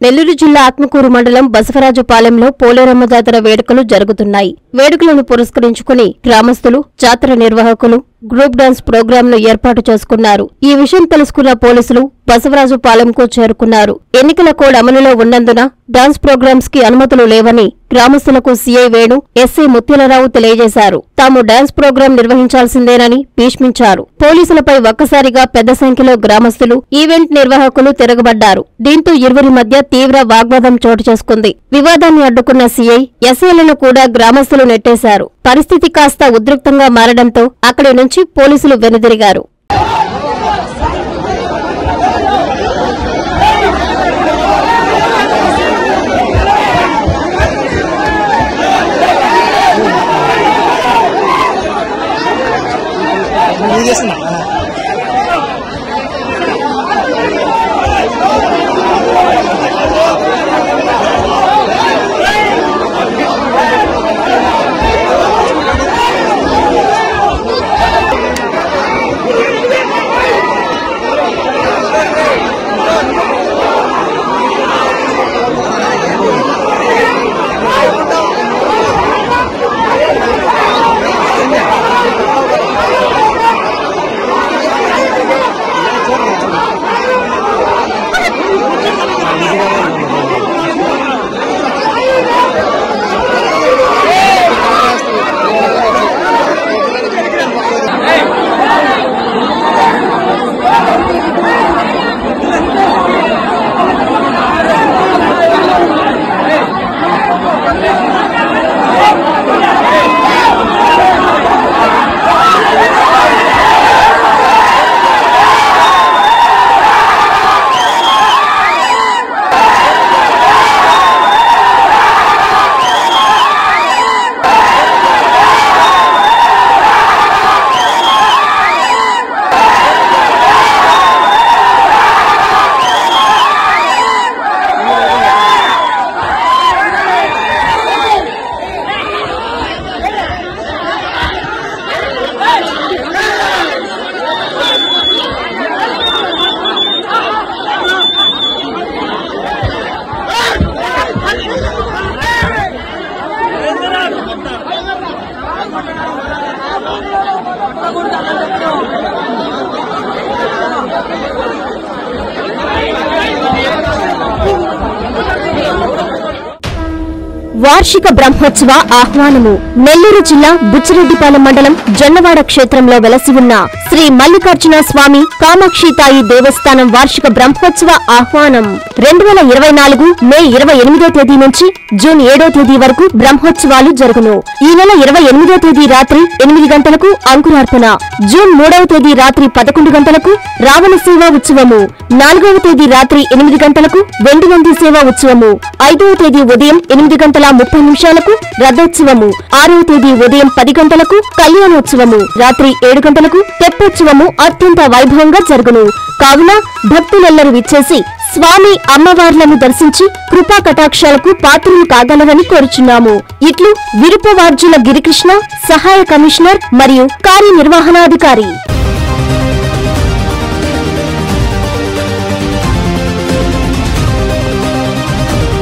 నెల్లూరు జిల్లా ఆత్మకూరు మండలం బసవరాజుపాలెంలో పోలేరమ్మ జాతర వేడుకలు జరుగుతున్నాయి. వేడుకలను పురస్కరించుకుని గ్రామస్తులు, జాతర నిర్వాహకులు గ్రూప్ డాన్స్ ప్రోగ్రాంను ఏర్పాటు చేసుకున్నారు. ఈ విషయం తెలుసుకున్న పోలీసులు బసవరాజుపాలెంకు చేరుకున్నారు. ఎన్నికల కోడ్ అమలులో ఉన్నందున డాన్స్ ప్రోగ్రామ్స్ కి అనుమతులు లేవని గ్రామస్తులకు సీఐ వేణు, ఎస్ఐ ముత్యాలరావు తెలియజేశారు. తాము డాన్స్ ప్రోగ్రాం నిర్వహించాల్సిందేనని భీష్మించారు. పోలీసులపై ఒక్కసారిగా పెద్ద సంఖ్యలో గ్రామస్తులు, ఈవెంట్ నిర్వాహకులు తిరగబడ్డారు. దీంతో ఇరువురి మధ్య తీవ్ర వాగ్వాదం చోటు చేసుకుంది. వివాదాన్ని అడ్డుకున్న సీఐ, ఎస్ఐలను కూడా గ్రామస్తులు నెట్టేశారు. పరిస్థితి కాస్త ఉద్రిక్తంగా మారడంతో అక్కడి నుంచి పోలీసులు వెనుదిరిగారు. వార్షిక బ్రహ్మోత్సవ ఆహ్వానము. నెల్లూరు జిల్లా బుచ్చిరెడ్డిపాలెం మండలం జొన్నవాడ క్షేత్రంలో వెలసి ఉన్న శ్రీ మల్లికార్జున స్వామి కామాక్షితాయి దేవస్థానం వార్షిక బ్రహ్మోత్సవ ఆహ్వానం 2024 మే 28వ తేదీ నుంచి జూన్ 7వ తేదీ వరకు బ్రహ్మోత్సవాలు జరుగును. ఈ నెల 28వ తేదీ రాత్రి 8 గంటలకు అంకురార్పణ, జూన్ 3వ తేదీ రాత్రి 11 గంటలకు రావణ సేవా ఉత్సవము, 4వ తేదీ రాత్రి 8 గంటలకు వెండినంది సేవా ఉత్సవము, 5వ తేదీ ఉదయం 8 గంటల 30 నిమిషాలకు రథోత్సవము, 6వ తేదీ ఉదయం 10 గంటలకు కళ్యాణోత్సవము, రాత్రి 7 గంటలకు తెప్పోత్సవము అత్యంత వైభవంగా జరుగును. కావున భక్తులెల్లరూ విచ్చేసి స్వామి అమ్మవార్లను దర్శించి కృపా కటాక్షాలకు పాత్రలు కాగలరని కోరుచున్నాము. ఇట్లు విరుపవార్జుల గిరికృష్ణ, సహాయ కమిషనర్ మరియు కార్యనిర్వహణాధికారి.